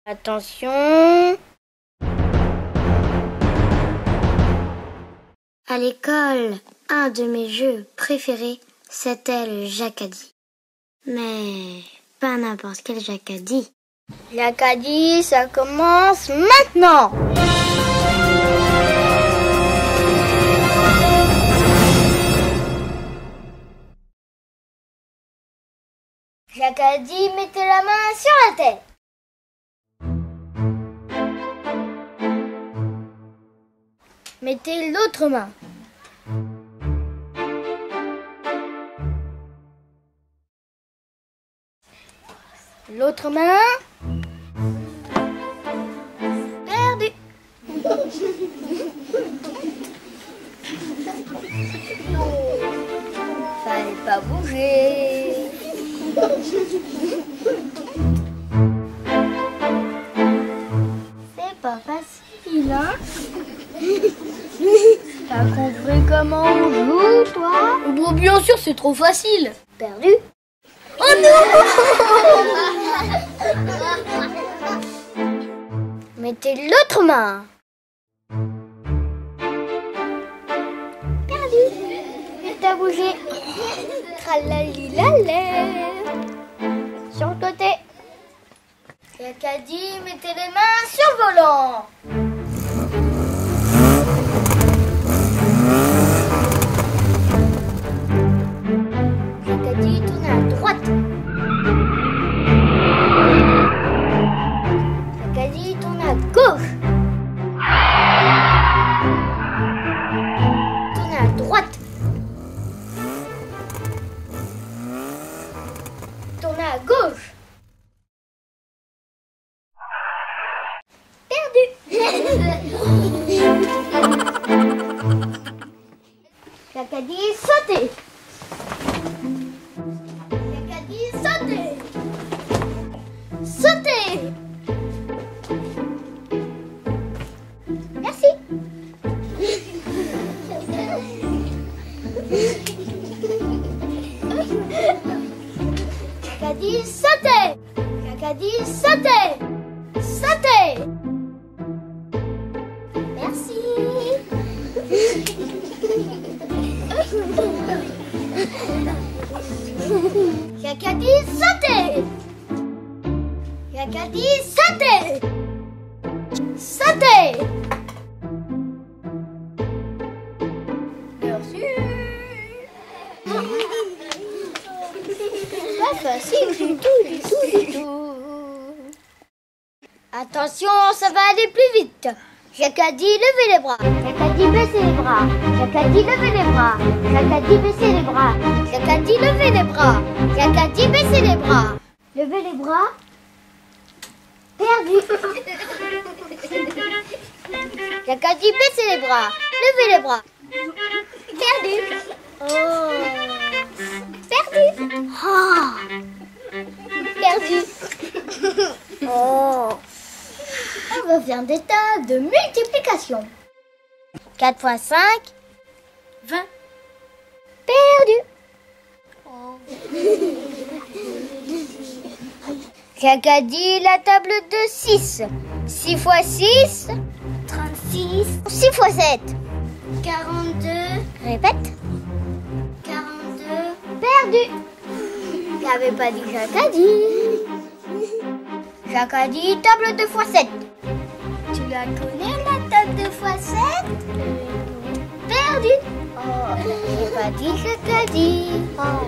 Attention. À l'école, un de mes jeux préférés, c'était le Jacadie. Mais pas n'importe quel Jacadie. Jacadie, ça commence maintenant. Jacadie, mettez la main sur la tête. Mettez l'autre main. L'autre main. Perdu. Fallait pas bouger. C'est pas facile, hein? T'as compris comment on joue, toi? Bon, bien sûr, c'est trop facile. Perdu. Oh non! Mettez l'autre main. Perdu. T'as bougé. Tralalilalé. Sur le côté. Jacadie, mettez les mains sur le volant. Jacadie, tournez à droite. Jacadie, tournez à gauche. Tournez à droite. Tournez à gauche. Perdu. Jacadie, sautez. Jacadie, sautez. Sautez. Merci. Jacadie, sautez. Jacadie, sautez. Sautez. Merci. Jacadie, sautez. Jacadie, sautez. Sautez. Merci. Pas facile du tout. Attention, ça va aller plus vite. Jacadie, levez les bras. Jacadie, baissez les bras. Jacadie, levez les bras. Jacadie, baissez les bras. Jacadie, levez les bras. Jacadie, baissez les bras. Levez les bras. Perdu. Jacadie, baissez les bras. Levez les bras. Perdu. Oh. Perdu. Oh. Perdu. Oh. On va faire des tas de multiplication. 4 fois 5. 20. Perdu. Oh. Jacadie, la table de 6. 6 fois 6. 36. 6 fois 7. 42. Répète. 42. Perdu. J'avais pas dit Jacadie. Jacadie, table 2 fois 7. Tu la connais, la table 2 fois 7? Perdu. Oh, j'ai pas dit Jacadie. Oh.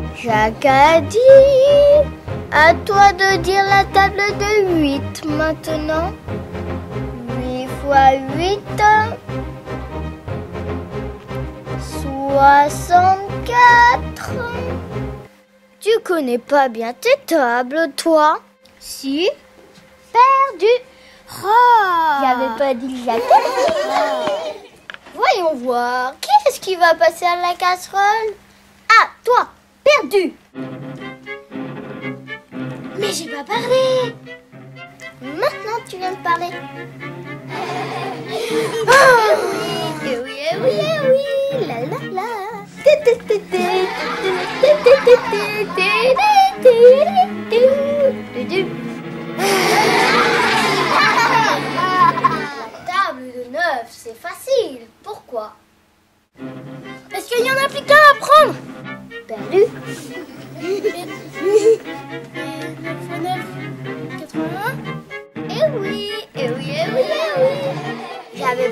Jacadie, à toi de dire la table de 8 maintenant. 8 fois 8. 64. Tu connais pas bien tes tables, toi? Si. Perdu. Oh. J'avais pas dit Jacadie. Voyons voir. Qui est-ce qui va passer à la casserole? Ah, toi. Perdu. Mais j'ai pas parlé. Maintenant, tu viens de parler. Oh. Eh oui, eh oui, eh oui. La la la.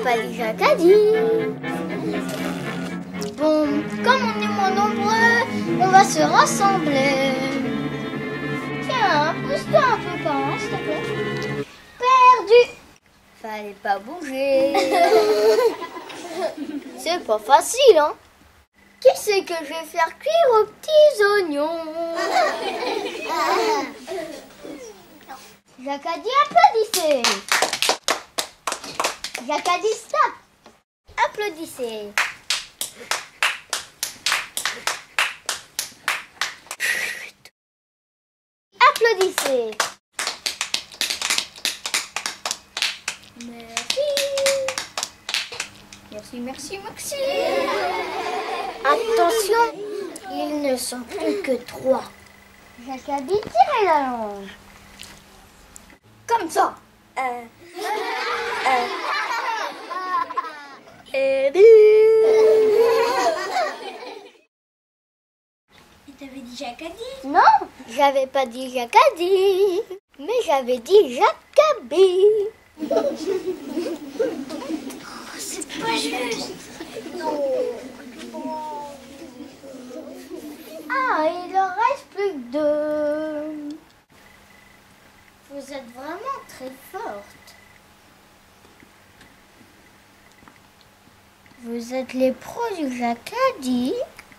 pas dit Jacques a dit. Bon, comme on est moins nombreux, on va se rassembler. Tiens, pousse-toi un peu par là, s'il te plaît. Perdu. Fallait pas bouger. C'est pas facile, hein. Qui c'est que je vais faire cuire aux petits oignons? Jacques a dit applaudissez. Jacques a dit stop. Applaudissez. Applaudissez. Merci, merci, merci. Attention, ils ne sont plus que 3. Jacques a dit tirer la langue. Comme ça. Et t'avais dit Jacques a dit? Non, j'avais pas dit Jacques a dit, mais j'avais dit Jacobi. C'est pas juste. Ah, il en reste plus que 2. Vous êtes vraiment très forte. Vous êtes les pros du Jacques a dit.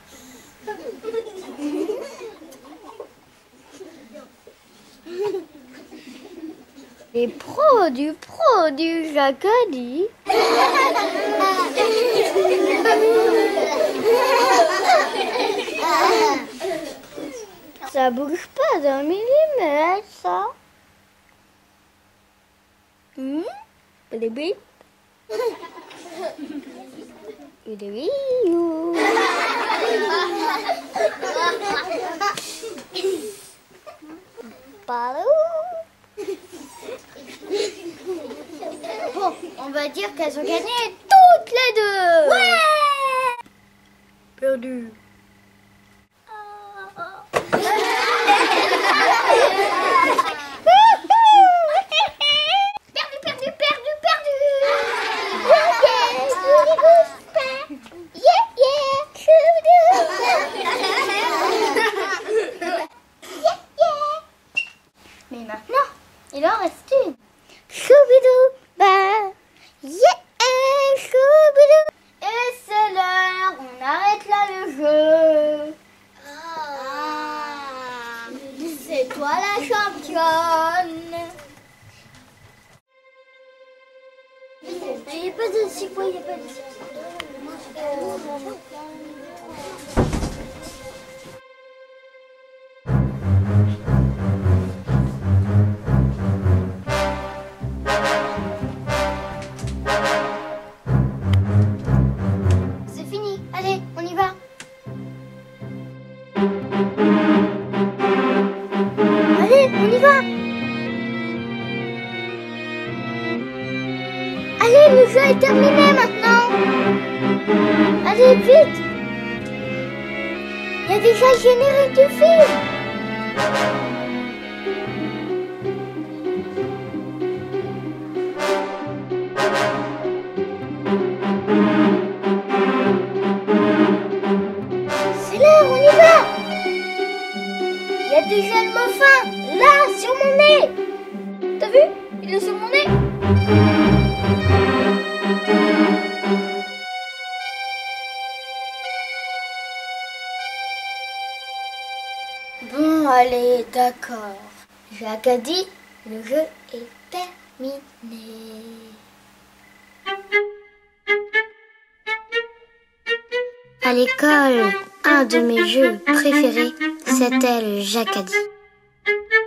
Les pros du Jacques a dit. Ça bouge pas d'un millimètre, ça. Bébé. Bon, on va dire qu'elles ont gagné toutes les 2. Ouais. Perdu. Mais maintenant, il en reste une. Choubidou, bah, yeah, choubidou. Et c'est l'heure, on arrête là le jeu. C'est toi la championne. Il n'y a pas de cipo, il n'y a pas de cipo. Allez, le jeu est terminé maintenant. Allez, vite. Il y a déjà le générique du film. C'est l'heure, on y va. Il y a déjà le mot fin, là, sur mon nez. T'as vu? Il est sur mon nez. Bon, allez, d'accord. Jacques a dit, le jeu est terminé. À l'école, un de mes jeux préférés, c'était le Jacques a dit.